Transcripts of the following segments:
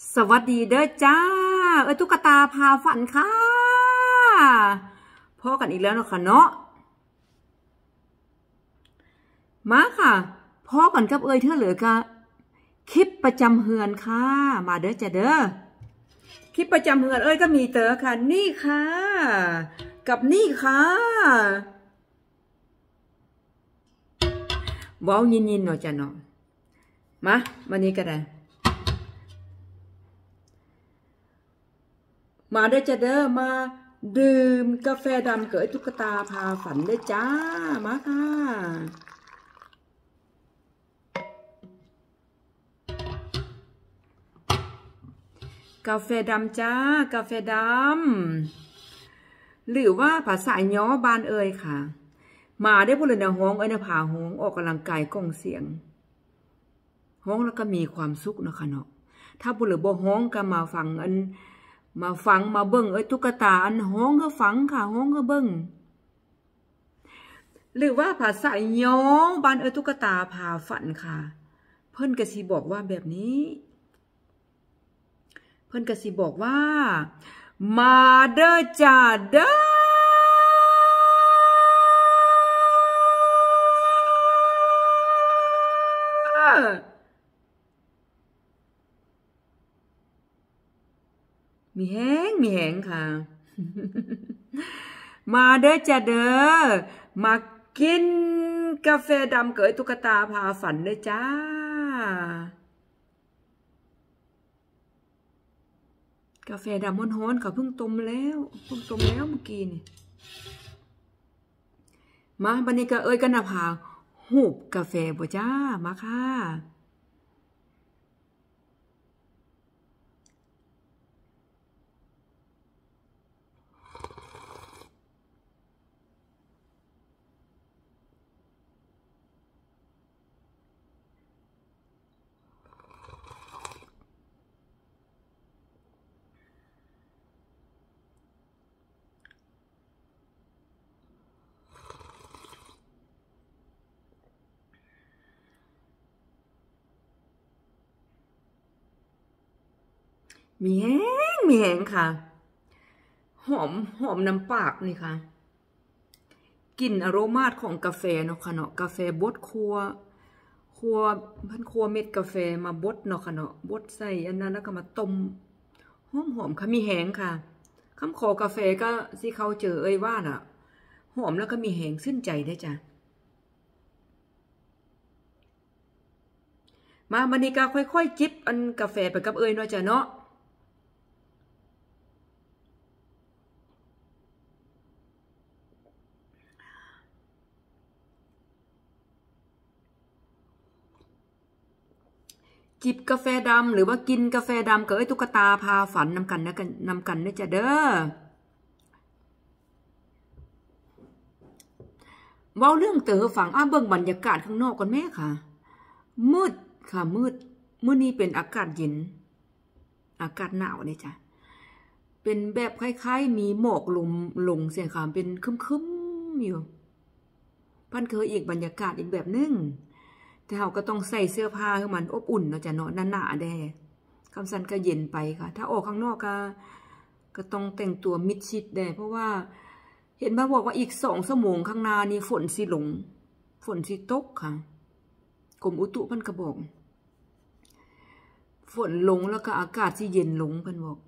สวัสดีเด้อจ้าตุ๊กตาพาฝันค่ะพ่อกันอีกแล้วเนาะค่ะเนาะมาค่ะพ่อกันกับเธอเหลือกะคลิปประจำเฮือนค่ะมาเด้อจ้าเด้อคลิปประจำเฮือนก็มีเต๋อค่ะนี่ค่ะกับนี่ค่ะว้าวยินๆเนาะจ้าเนาะมาวันนี้ก็ได้มาได้จะเด้อมาดื่มกาแฟดำเกิดตุ๊กตาพาฝันได้จ้ามาค่ะกาแฟดำจ้ากาแฟดำหรือว่าภาษาย้อบ้านค่ะมาได้พูดเลยนะฮ้องนะผ่าฮ้องออกกำลังกายกล้องเสียงฮ้องแล้วก็มีความสุขนะคะเนาะถ้าพูดเลยบ่ฮ้องก็มาฟังมาเบิ้งตุ๊กตาฮ้องก็ฟังค่ะฮ้องก็เบิ้งหรือว่าภาษาย้อบ้านตุ๊กตาพาฝันค่ะเพิ่นก็สิบอกว่าแบบนี้เพิ่นก็สิบอกว่ามาเด้อจ้าเด้อมีแห้งค่ะมาเด้อจ้าเด้อมากินกาแฟดำเกิดตุ๊กตาพาฝันเด้อจ้ากาแฟดำฮ้อนๆค่ะเพิ่งต้มแล้วเมื่อกี้นี่มาบันนี้ก็กันนะพาหูบกาแฟบ่จ้ามาค่ะมีแห้งค่ะหอมน้ำปากนี่ค่ะกลิ่นอโรมาของกาแฟเนาะค่ะเนาะกาแฟบดครัวเม็ดกาแฟมาบดเนาะค่ะเนาะบดใส่อันนั้นแล้วก็มาต้มหอมค่ะมีแห้งค่ะคำขอกาแฟก็สิเขาเจอว่าน่ะหอมแล้วก็มีแห้งซึ้นใจได้จ้ะมาบันนี้ก็ค่อยๆจิบอันกาแฟไปกับเนาะจ้ะเนาะจิบกาแฟดำหรือว่ากินกาแฟดำกับตุ๊กตาพาฝันนำกันนะจ้ะเด้อเว้าเรื่องเต๋อฝังเบิ่งบรรยากาศข้างนอกก่อนแม่ค่ะมืดค่ะมืดมื้อนี้เป็นอากาศเย็นอากาศหนาวเนี่ยจ้ะเป็นแบบคล้ายๆมีหมอกลงเสียงค่ะเป็นครึ้มๆอยู่พันเคยอีกบรรยากาศอีกแบบนึงแต่เราก็ต้องใส่เสื้อผ้าให้มันอบอุ่นเนาะจ้ะเนาะหนาๆแดคำสั่นก็เย็นไปค่ะถ้าออกข้างนอกก็ต้องแต่งตัวมิดชิดแดเพราะว่าเห็นบอกว่าอีก2 ชั่วโมงข้างหน้านี่ฝนสิตกค่ะกรมอุตุเพิ่นก็บอกฝนลงแล้วก็อากาศสิเย็นลงเพิ่นบอก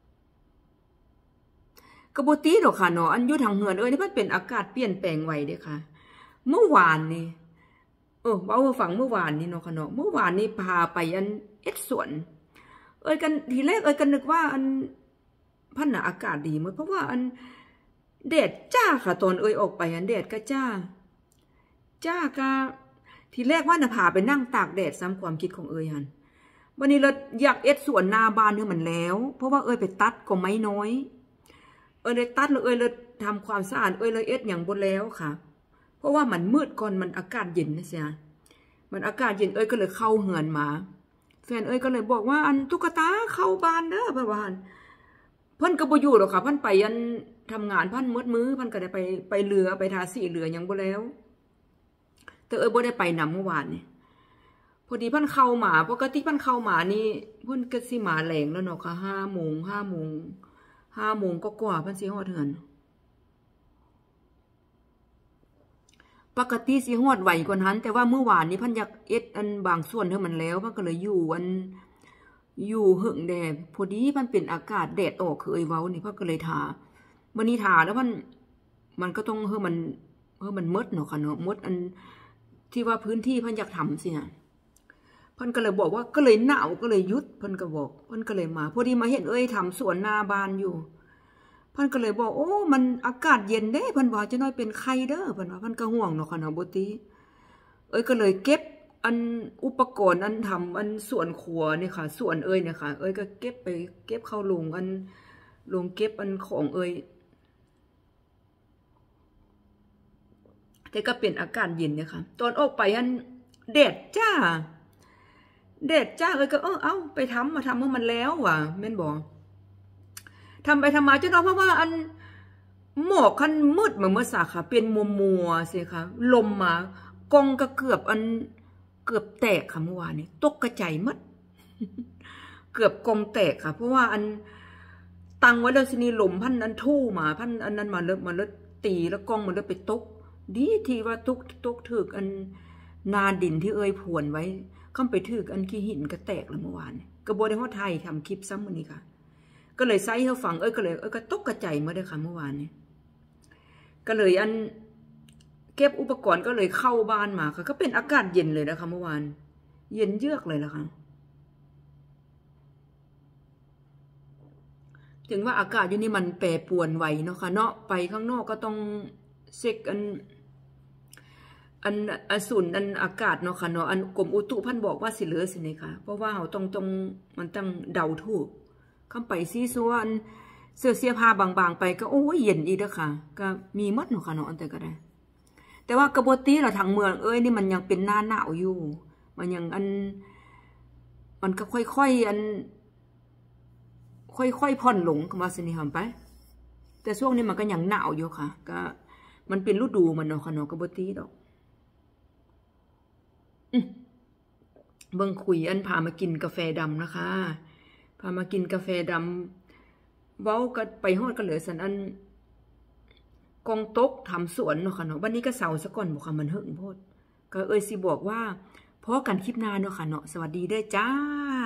กระโบตีดอกค่ะเนาะอันอยู่ทางเฮือนนี่มันเป็นอากาศเปลี่ยนแปลงไวเด้ค่ะเมื่อวานนี่เว้าฟังเมื่อวานนี้เนาะค่ะเนาะเมื่อวานนี้พาไปสวนกันทีแรกกันนึกว่าพันน่ะอากาศดีมั้ยเพราะว่าแดดจ้าค่ะตอนออกไปแดดก็จ้าทีแรกว่าน่ะพาไปนั่งตากแดดซ้ำความคิดของหั่นวันนี้เราอยากสวนหน้าบ้านมันแล้วเพราะว่าไปตัดก็ไม้น้อยเลยตัดแล้วเลยทำความสะอาดเลยอย่างบ่แล้วค่ะเพราะว่ามันมืดก่อนมันอากาศเย็นนะเสียมันอากาศเย็นก็เลยเข้าเหือนมาแฟนก็เลยบอกว่าตุ๊กตาเข้าบ้านเด้อเพิ่นว่าเพิ่นก็บ่อยู่หรอกค่ะเพิ่นไปทำงานเพิ่นมื้อเพิ่นก็ได้ไปเรือไปทาสีเรือยังบ่แล้วแต่บ่ได้ไปนำเมื่อวานนี่พอดีพันเข้ามาปกติพันเข้ามานี่เพิ่นก็สิมาแหลงแล้วเนาะค่ะ5 โมงก็กว่าพันสิฮอดเฮือนปกติสิฮอดไวกว่านั้นแต่ว่าเมื่อวานนี้พันอยากเอ็ดอันบางส่วนเท่ามันแล้วพันก็เลยอยู่หึงแดดพอดีพันเป็นอากาศแดดออกคือเว้านี่พันก็เลยทาวันนี้ทาแล้วมันก็ต้องมันมดเนาะค่ะเนาะมดอันที่ว่าพื้นที่พันอยากทำสิฮะพันก็เลยบอกว่าก็เลยหนาวก็เลยยุดพันก็บอกพันก็เลยมาพอดีมาเห็นทำสวนหน้าบ้านอยู่พันก็เลยบอกโอ้มันอากาศเย็นเด้พันว่าจะน้อยเป็นไข้เด้อพันว่าพันก็ห่วงเนาะค่ะเนาะบ่ติก็เลยเก็บอันอุปกรณ์อันทำอันส่วนครัวนี่ค่ะส่วนเนี่ยค่ะก็เก็บเข้าลงเก็บอันของแต่ก็เป็นอากาศเย็นเนี่ยค่ะตอนออกไปอันแดดจ้าก็เอาไปทำมาทำให้มันแล้วว่ะแม่นบอกทำไปทำมาจนเพราะว่าอันหมอกคันมืดเหมือนเมื่อสาค่ะเป็นมัวสิค่ะลมมากองก็เกือบแตกค่ะเมื่อวานนี้ตกกระจายมัดเกือบกองแตกค่ะเพราะว่าอันตังไว้แล้วสินี่ลมพันอันทู่มาพันอันนั้นมาเลิศตีแล้วกองมันเลิศไปตกดีที่ว่าตกถึกอันนาดินที่ผวนไว้เข้าไปถึกอันขี้หินก็แตกแล้วเมื่อวานกระโบได้ฮอดไทยทำคลิปซ้ำวันนี้ค่ะก็เลยไซส์เขาฟังก็เลยก็ตกกระจายมาด้วยค่ะเมื่อวานนี้ก็เลยอันเก็บอุปกรณ์ก็เลยเข้าบ้านมาค่ะก็เป็นอากาศเย็นเลยนะคะเมื่อวานเย็นเยือกเลยล่ะค่ะถึงว่าอากาศอยู่นี่มันแปรปรวนไหวเนาะค่ะเนาะไปข้างนอกก็ต้องเช็คอันศูนย์อันอากาศเนาะค่ะเนาะอันกรมอุตุพันบอกว่าสิเหลือสิเนี่ยค่ะเพราะว่าเขาต้องมันต้องเดาถูกคำไปซีซัวอันเสื้อผ้าบางๆไปก็โอ้ยเย็นอีกแล้วค่ะก็มีมัดเนาะค่ะเนาะอันแต่ก็ได้แต่ว่ากระโบตีเราทางเมืองนี่มันยังเป็นหน้าหนาวอยู่มันยังมันก็ค่อยผ่อนหลงมาสินี่ค่ะไปแต่ช่วงนี้มันก็ยังหนาวอยู่ค่ะก็มันเป็นฤดูมันเนาะค่ะเนาะกระโบตีดอกเบิ่งคุยพามากินกาแฟดำนะคะพามากินกาแฟดำเว้าก็ไปฮอดก็เหลือสันอันกองตกทำสวนเนาะค่ะเนาะวันนี้ก็เสาร์ซะก่อนบอกค่ะมันหึงโพดก็สิบอกว่าพอกันคลิปหน้าเนาะค่ะเนาะสวัสดีด้วยจ้า